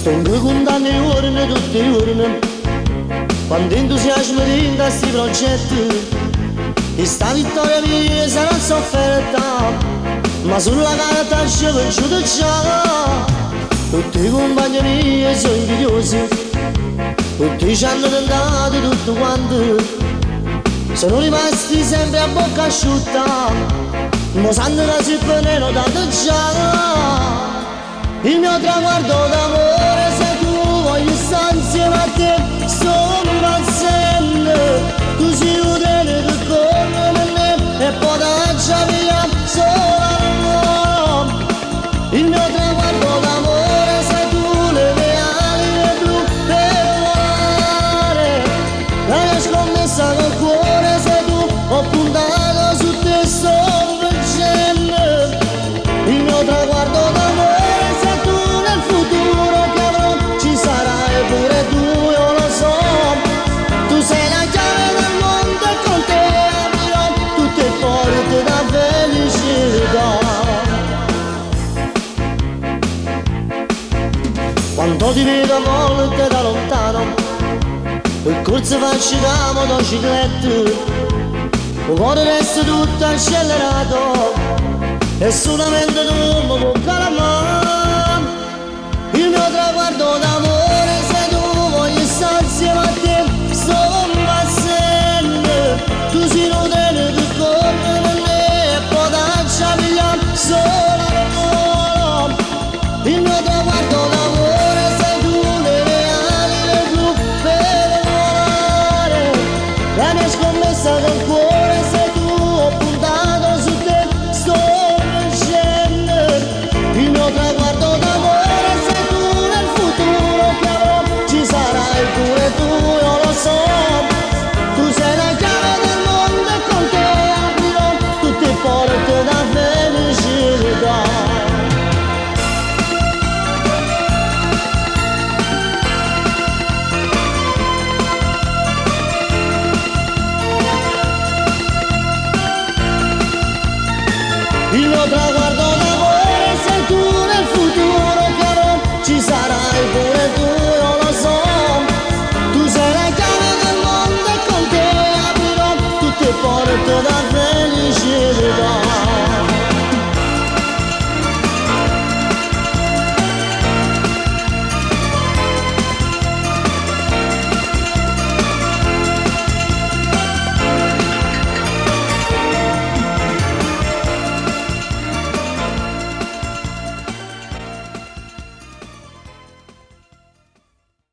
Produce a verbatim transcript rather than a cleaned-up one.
Sto in due condanne giorni, tutti i giorni, quando entusiasmo rinda sti progetti. Questa vittoria mia sarà sofferta, ma sulla carta ci ho venciuto già. Tutti i compagni miei sono invidiosi, tutti ci hanno tentato tutto quanto, sono rimasti sempre a bocca asciutta, mo sanno che si veneno tanto già. Il mio traguardo d'amore sei tu, voglio stare insieme a te, sono impaziente, tu sei un treno che corre per me e poi da già via solo. Il mio traguardo d'amore sei tu, le mie ali blu per volare, la mia scommessa col cuore sei tu, ho puntato su te, sto vincendo. Il mio traguardo d'amore sei tu, nel futuro che avrò ci sarai pure tu, io lo so. Tu sei la chiave del mondo e con te aprirò tutte le porte da felicità. Quando ti vedo a volte da lontano, per corsa faccio da motocicletta, il cuore resta tutto accelerato e solamente tu mi puoi calmare.